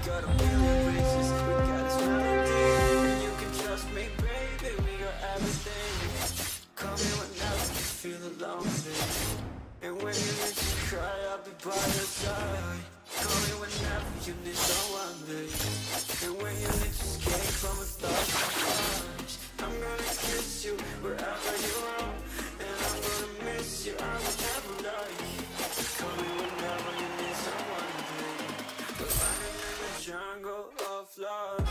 got a million reasons, we got this melody. And you can trust me, baby, we got everything. Call me whenever you feel alone, baby. And when you need to cry, I'll be by your side. Call me whenever you need someone, baby. And when you need to escape from a thousand times, I'm gonna kiss you wherever you are. And I'm gonna miss you, I will never lie. Call me whenever you need someone, baby. We're running in the jungle of love.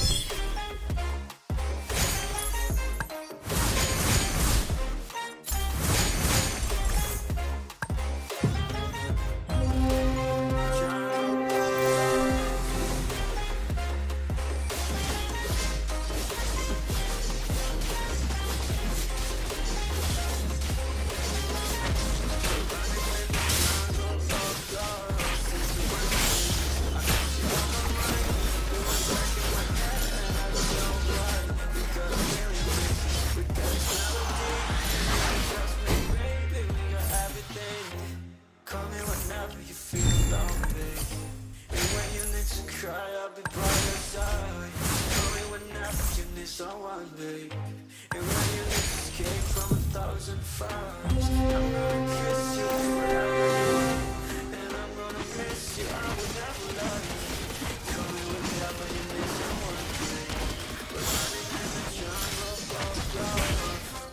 Someone, babe. And when you need to escape from a thousand fires, I'm gonna kiss you wherever you are. And I'm gonna miss you, I will never lie. Call me whenever you need someone, babe. We're running in the jungle of love.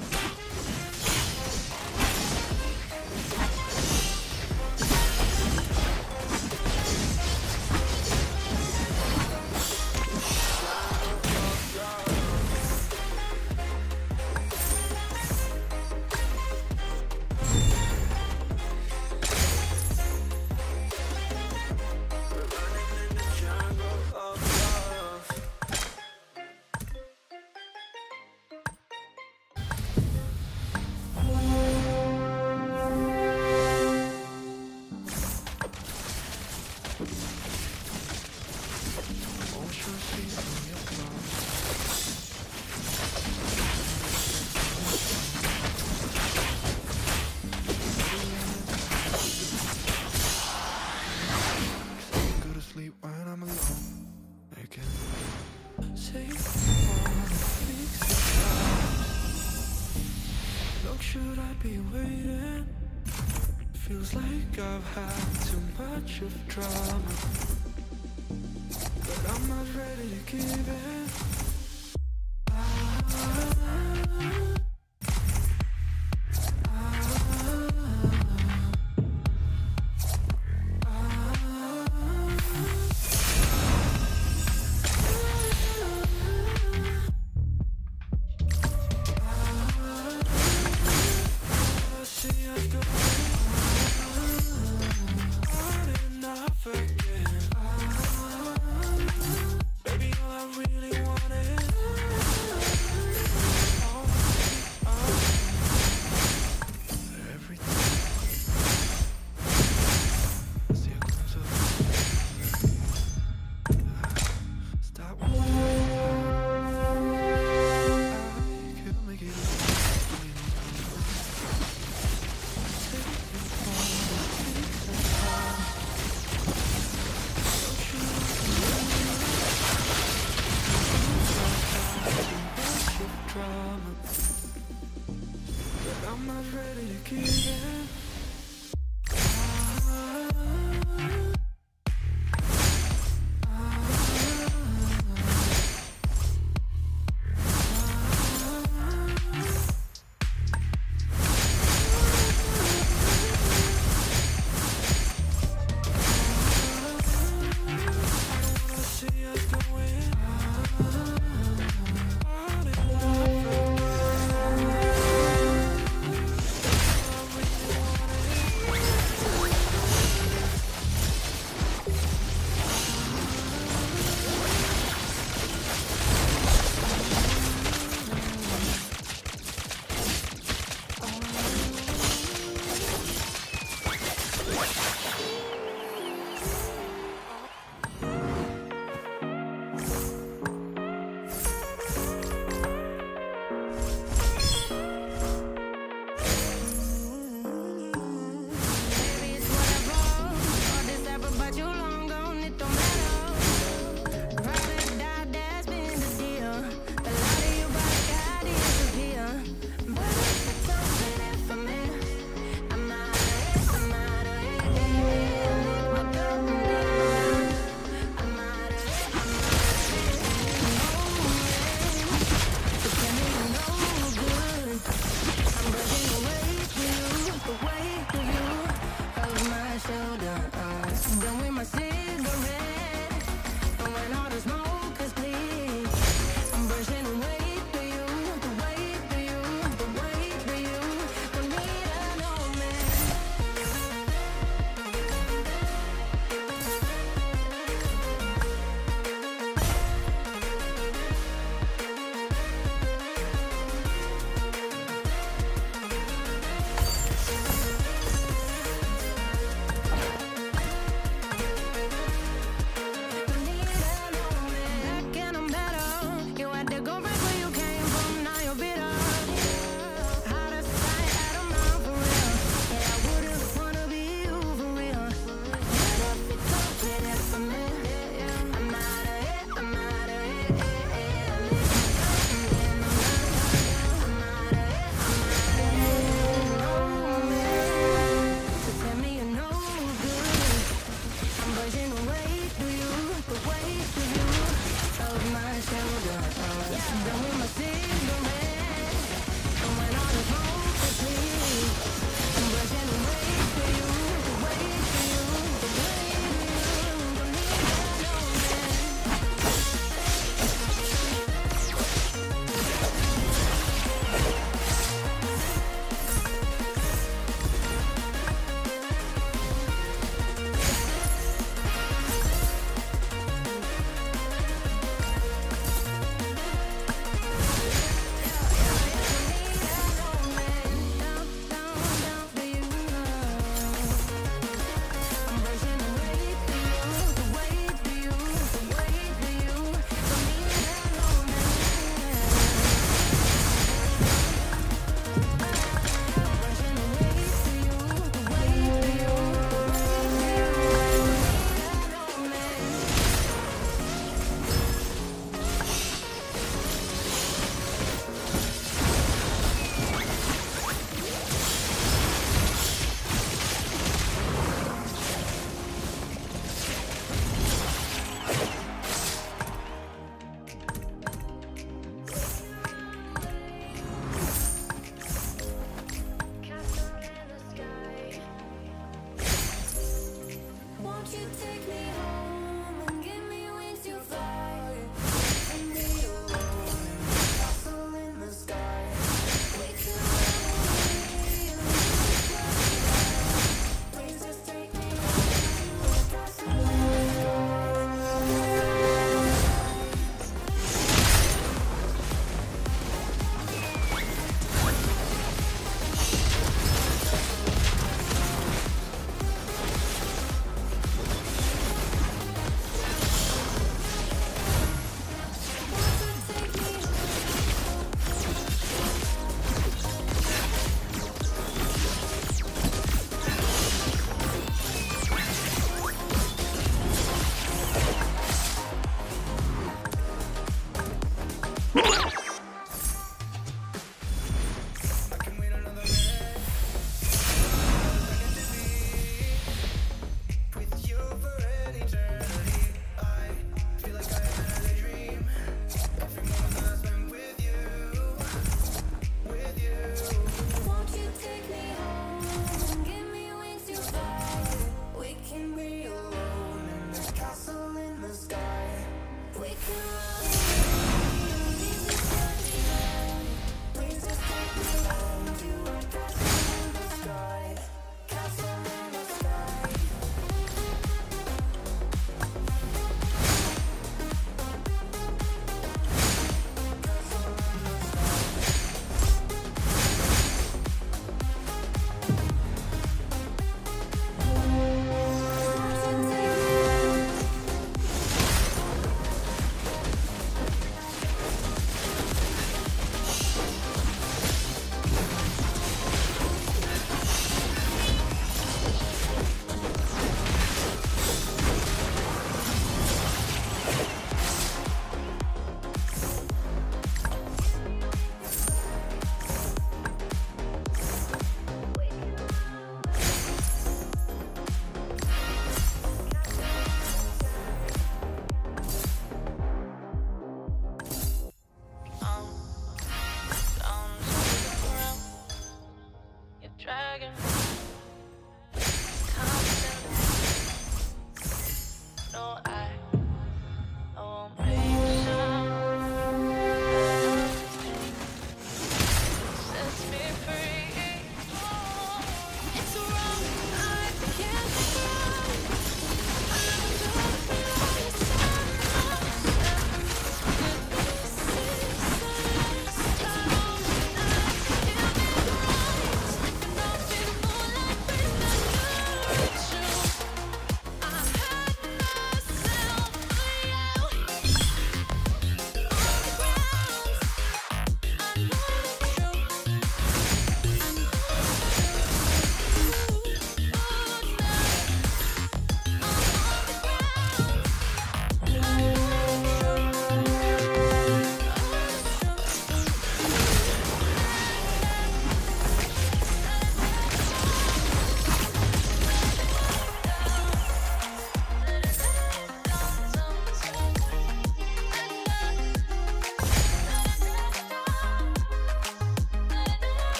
Should I be waiting? Feels like I've had too much of drama, but I'm not ready to give in. I'm not ready to give in.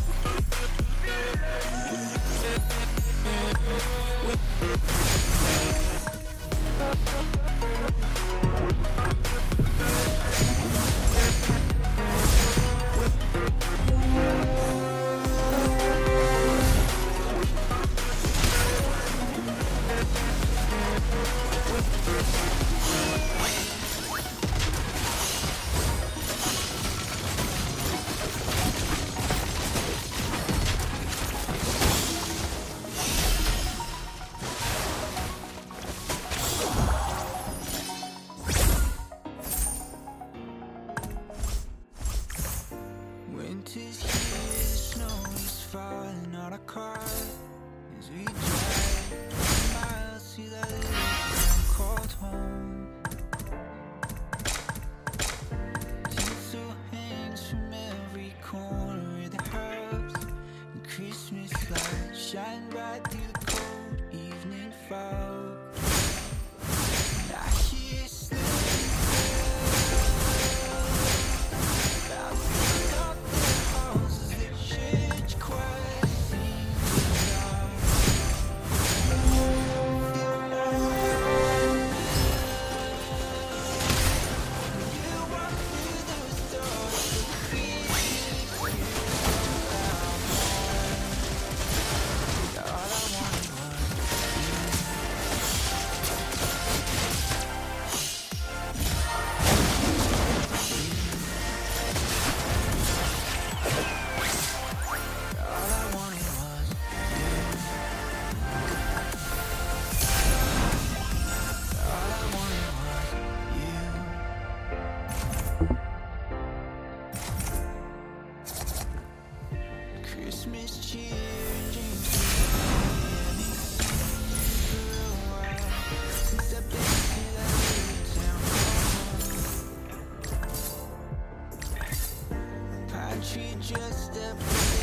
Winter's here, the snow is falling on our car as we drive miles to that little town called home. Tinsel hangs from every corner of the house, and Christmas lights shine bright through the cold evening fog. And I hear sleigh bells ring up the halls as the church choir sings aloud. You walk through those doors, the feelings you out. All I wanted was all I wanted was all I wanted was you. Christmas cheer and dreams haven't seen for a while since I've been to that little town called home. Pine tree dressed up